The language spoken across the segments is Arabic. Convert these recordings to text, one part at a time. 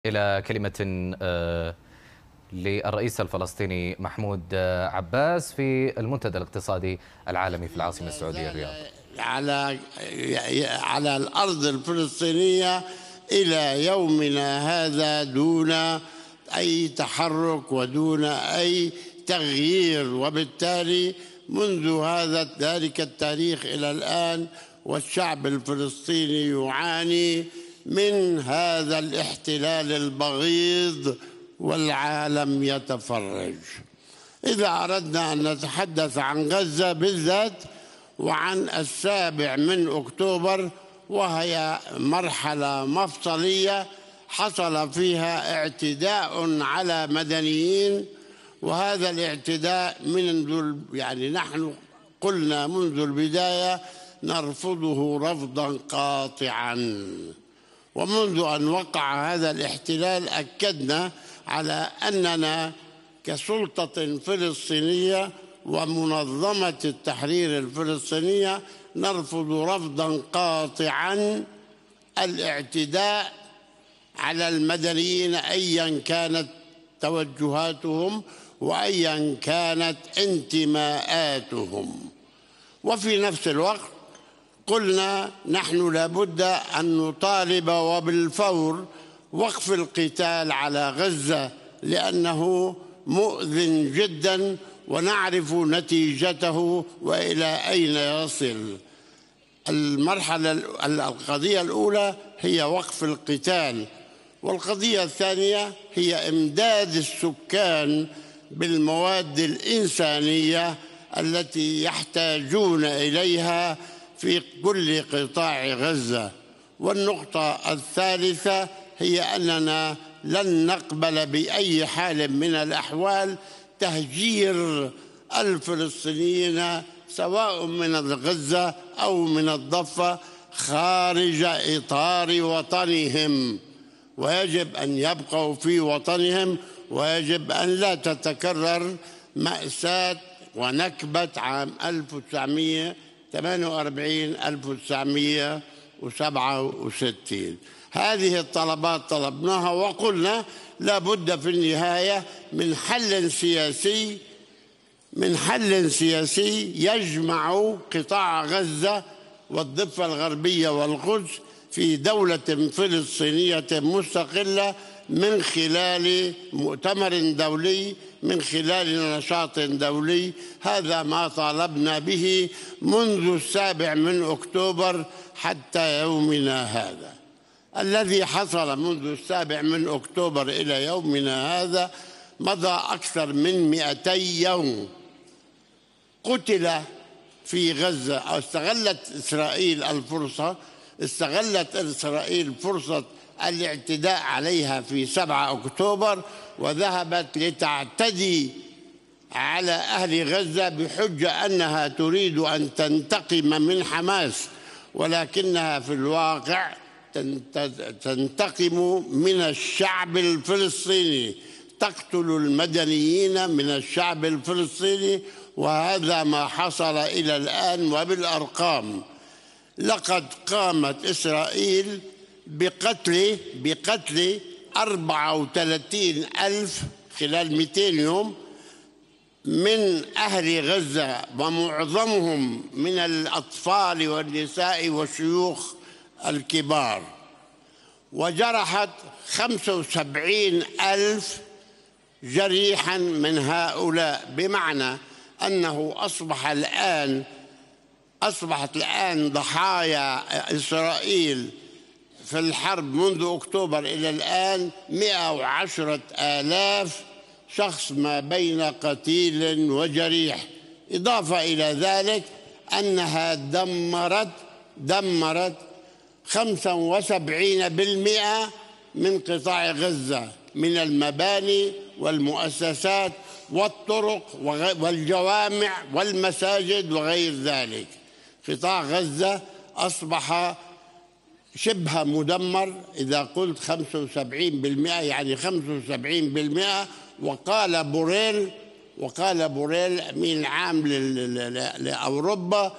إلى كلمة للرئيس الفلسطيني محمود عباس في المنتدى الاقتصادي العالمي في العاصمة السعودية الرياض. على الأرض الفلسطينية إلى يومنا هذا دون أي تحرك ودون أي تغيير، وبالتالي منذ ذلك التاريخ إلى الآن والشعب الفلسطيني يعاني من هذا الاحتلال البغيض والعالم يتفرج. إذا أردنا أن نتحدث عن غزة بالذات وعن 7 أكتوبر، وهي مرحلة مفصلية حصل فيها اعتداء على مدنيين، وهذا الاعتداء نحن قلنا منذ البداية نرفضه رفضا قاطعا، ومنذ أن وقع هذا الاحتلال أكدنا على أننا كسلطة فلسطينية ومنظمة التحرير الفلسطينية نرفض رفضا قاطعا الاعتداء على المدنيين أيا كانت توجهاتهم وأيا كانت انتماءاتهم. وفي نفس الوقت قلنا نحن لابد أن نطالب وبالفور وقف القتال على غزة، لأنه مؤذٍ جدا ونعرف نتيجته وإلى أين يصل. القضية الأولى هي وقف القتال، والقضية الثانية هي إمداد السكان بالمواد الإنسانية التي يحتاجون إليها في كل قطاع غزة. والنقطة الثالثة هي أننا لن نقبل بأي حال من الأحوال تهجير الفلسطينيين سواء من غزة أو من الضفة خارج إطار وطنهم، ويجب أن يبقوا في وطنهم، ويجب أن لا تتكرر مأساة ونكبة عام 1948 1967. هذه الطلبات طلبناها، وقلنا لا بد في النهاية من حل سياسي يجمع قطاع غزة والضفة الغربية والقدس في دولة فلسطينية مستقلة من خلال مؤتمر دولي، من خلال نشاط دولي. هذا ما طالبنا به منذ 7 أكتوبر حتى يومنا هذا. الذي حصل منذ 7 أكتوبر إلى يومنا هذا مضى أكثر من 200 يوم. قتل في غزة، أو استغلت إسرائيل فرصة الاعتداء عليها في 7 أكتوبر، وذهبت لتعتدي على أهل غزة بحجة أنها تريد أن تنتقم من حماس، ولكنها في الواقع تنتقم من الشعب الفلسطيني، تقتل المدنيين من الشعب الفلسطيني. وهذا ما حصل إلى الآن وبالأرقام. لقد قامت إسرائيل بقتل 34,000 خلال 200 يوم من أهل غزة، ومعظمهم من الأطفال والنساء والشيوخ الكبار، وجرحت 75,000 جريحا من هؤلاء، بمعنى أنه أصبحت الآن ضحايا إسرائيل في الحرب منذ أكتوبر إلى الآن 110,000 شخص ما بين قتيل وجريح. إضافة إلى ذلك أنها دمرت 75% من قطاع غزة، من المباني والمؤسسات والطرق والجوامع والمساجد وغير ذلك. قطاع غزة أصبح شبه مدمر. إذا قلت 75% يعني 75%. وقال بوريل أمين العام لأوروبا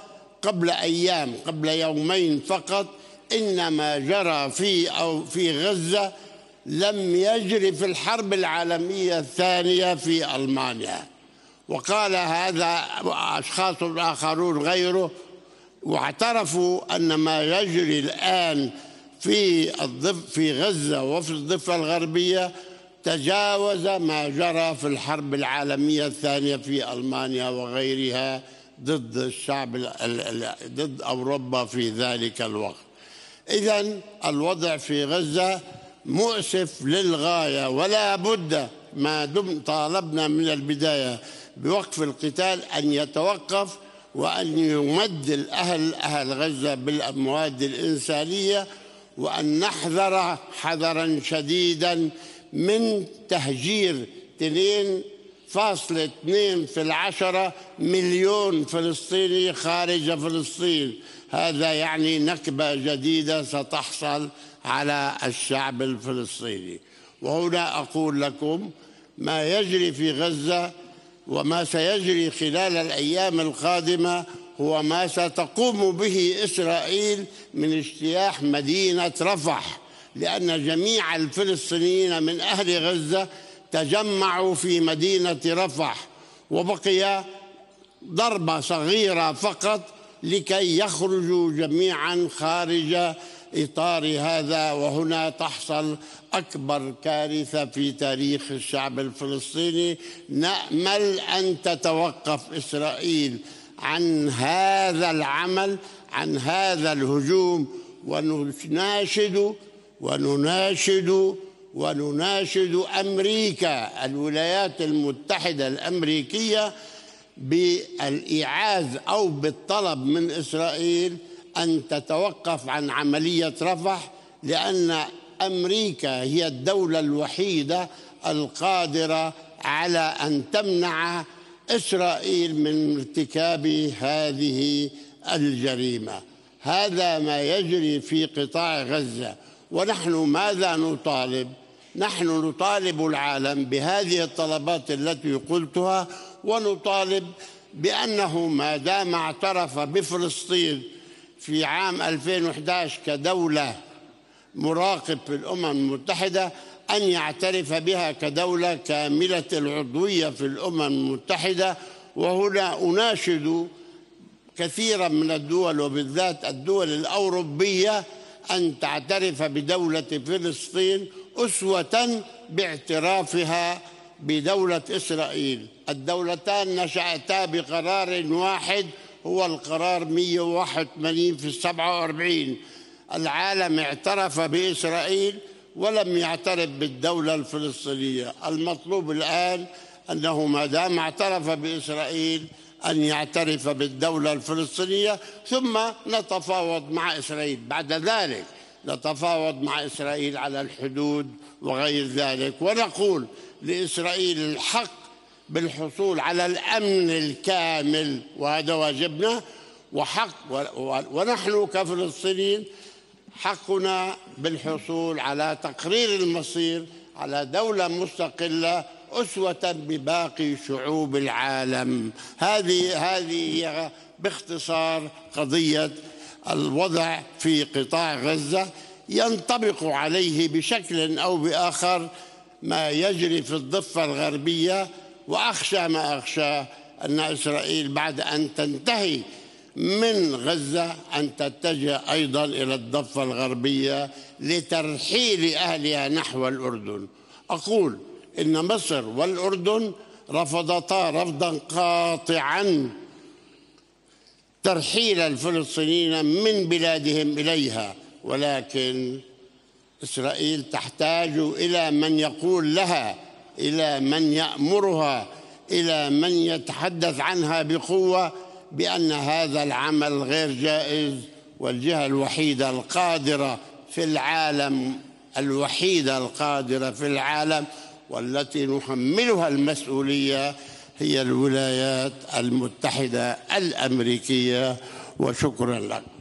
قبل يومين فقط إن ما جرى في غزة لم يجري في الحرب العالمية الثانية في ألمانيا. وقال هذا أشخاص آخرون غيره، واعترفوا أن ما يجري الآن في غزة وفي الضفة الغربية تجاوز ما جرى في الحرب العالمية الثانية في ألمانيا وغيرها ضد الشعب ضد أوروبا في ذلك الوقت. إذن الوضع في غزة مؤسف للغاية، ولا بد ما دم طالبنا من البداية بوقف القتال أن يتوقف، وأن يمد أهل غزة بالمواد الإنسانية، وأن نحذر حذرا شديدا من تهجير 2.2 مليون فلسطيني خارج فلسطين. هذا يعني نكبة جديدة ستحصل على الشعب الفلسطيني. وهنا أقول لكم ما يجري في غزة وما سيجري خلال الأيام القادمة هو ما ستقوم به إسرائيل من اجتياح مدينة رفح، لأن جميع الفلسطينيين من أهل غزة تجمعوا في مدينة رفح، وبقي ضربة صغيرة فقط لكي يخرجوا جميعا خارج إطار هذا. وهنا تحصل أكبر كارثة في تاريخ الشعب الفلسطيني. نأمل أن تتوقف إسرائيل عن هذا العمل، عن هذا الهجوم، ونناشد أمريكا، الولايات المتحدة الأمريكية، بالإيعاز أو بالطلب من إسرائيل أن تتوقف عن عملية رفح، لأن أمريكا هي الدولة الوحيدة القادرة على أن تمنع إسرائيل من ارتكاب هذه الجريمة. هذا ما يجري في قطاع غزة. ونحن ماذا نطالب؟ نحن نطالب العالم بهذه الطلبات التي قلتها، ونطالب بأنه ما دام اعترف بفلسطين في عام 2011 كدولة مراقب في الأمم المتحدة أن يعترف بها كدولة كاملة العضوية في الأمم المتحدة. وهنا أناشد كثيرا من الدول وبالذات الدول الأوروبية أن تعترف بدولة فلسطين أسوة باعترافها بدولة إسرائيل. الدولتان نشأتا بقرار واحد، هو القرار 181 في 47. العالم اعترف بإسرائيل ولم يعترف بالدولة الفلسطينية. المطلوب الآن أنه ما دام اعترف بإسرائيل أن يعترف بالدولة الفلسطينية، ثم نتفاوض مع إسرائيل. بعد ذلك نتفاوض مع إسرائيل على الحدود وغير ذلك، ونقول لإسرائيل الحق بالحصول على الأمن الكامل، وهذا واجبنا، ونحن كفلسطينيين حقنا بالحصول على تقرير المصير، على دولة مستقلة أسوة بباقي شعوب العالم. هذه هي باختصار قضية الوضع في قطاع غزة. ينطبق عليه بشكل أو بآخر ما يجري في الضفة الغربية، وأخشى ما أخشى أن إسرائيل بعد أن تنتهي من غزة أن تتجه أيضا إلى الضفة الغربية لترحيل أهلها نحو الأردن. أقول إن مصر والأردن رفضتا رفضا قاطعا ترحيل الفلسطينيين من بلادهم إليها، ولكن إسرائيل تحتاج إلى من يقول لها، إلى من يأمرها، إلى من يتحدث عنها بقوة بأن هذا العمل غير جائز. والجهة الوحيدة القادرة في العالم، الوحيدة القادرة في العالم والتي نحملها المسؤولية هي الولايات المتحدة الأمريكية. وشكرا لك.